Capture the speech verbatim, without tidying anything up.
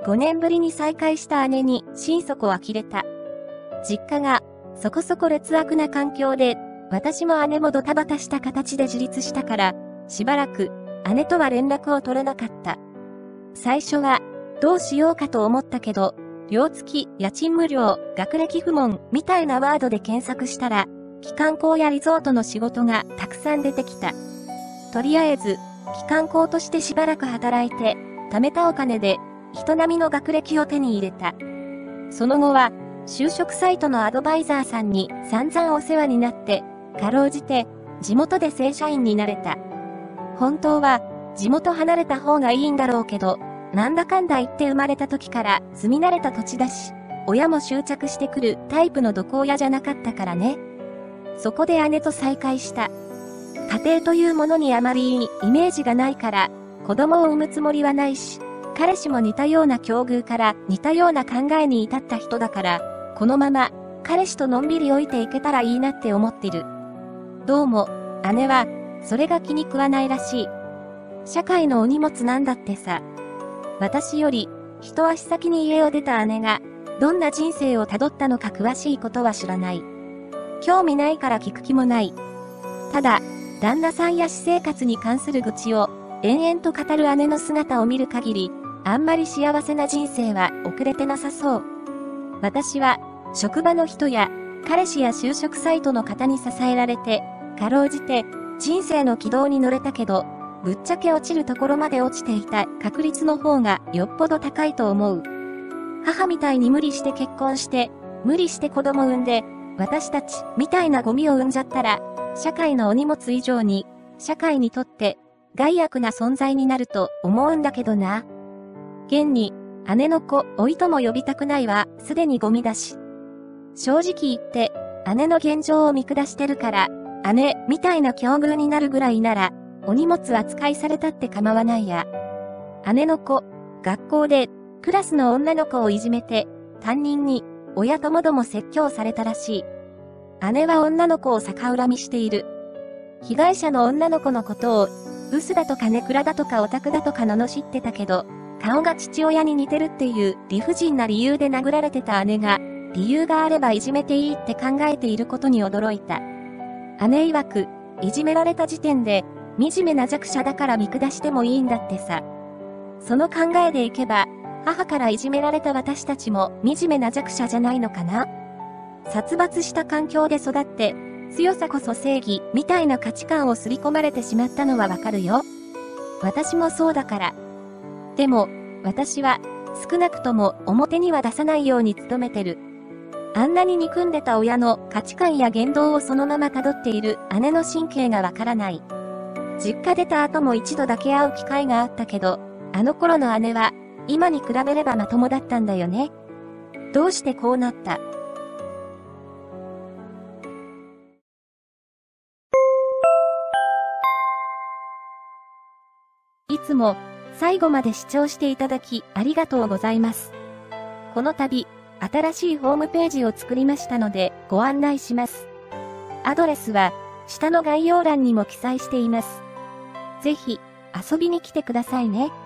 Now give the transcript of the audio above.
ごねんぶりに再会した姉に心底呆れた。実家がそこそこ劣悪な環境で、私も姉もドタバタした形で自立したから、しばらく姉とは連絡を取れなかった。最初はどうしようかと思ったけど、寮付き、家賃無料、学歴不問みたいなワードで検索したら、帰還校やリゾートの仕事がたくさん出てきた。とりあえず、帰還校としてしばらく働いて、貯めたお金で人並みの学歴を手に入れた。その後は、就職サイトのアドバイザーさんに散々お世話になって、かろうじて地元で正社員になれた。本当は地元離れた方がいいんだろうけど、なんだかんだ言って生まれた時から住み慣れた土地だし、親も執着してくるタイプの毒親じゃなかったからね。そこで姉と再会した。家庭というものにあまりいいイメージがないから、子供を産むつもりはないし、彼氏も似たような境遇から似たような考えに至った人だから、このまま彼氏とのんびり老いていけたらいいなって思ってる。どうも、姉は、それが気に食わないらしい。社会のお荷物なんだってさ。私より、一足先に家を出た姉が、どんな人生をたどったのか詳しいことは知らない。興味ないから聞く気もない。ただ、旦那さんや私生活に関する愚痴を、延々と語る姉の姿を見る限り、あんまり幸せな人生は遅れてなさそう。私は、職場の人や、彼氏や就職サイトの方に支えられて、かろうじて、人生の軌道に乗れたけど、ぶっちゃけ落ちるところまで落ちていた確率の方がよっぽど高いと思う。母みたいに無理して結婚して、無理して子供産んで、私たちみたいなゴミを産んじゃったら、社会のお荷物以上に、社会にとって害悪な存在になると思うんだけどな。現に、姉の子、老いとも呼びたくないわ、すでにゴミだし。正直言って、姉の現状を見下してるから、姉みたいな境遇になるぐらいなら、お荷物扱いされたって構わないや。姉の子、学校で、クラスの女の子をいじめて、担任に、親ともども説教されたらしい。姉は女の子を逆恨みしている。被害者の女の子のことを、ブスだとかネクラだとかオタクだとか罵ってたけど、顔が父親に似てるっていう理不尽な理由で殴られてた姉が、理由があればいじめていいって考えていることに驚いた。姉曰く、いじめられた時点で、惨めな弱者だから見下してもいいんだってさ。その考えでいけば、母からいじめられた私たちも惨めな弱者じゃないのかな。殺伐した環境で育って、強さこそ正義みたいな価値観を刷り込まれてしまったのはわかるよ。私もそうだから。でも、私は、少なくとも表には出さないように努めてる。あんなに憎んでた親の価値観や言動をそのまま辿っている姉の神経がわからない。実家出た後も一度だけ会う機会があったけど、あの頃の姉は、今に比べればまともだったんだよね。どうしてこうなった？いつも最後まで視聴していただきありがとうございます。この度、新しいホームページを作りましたのでご案内します。アドレスは下の概要欄にも記載しています。ぜひ遊びに来てくださいね。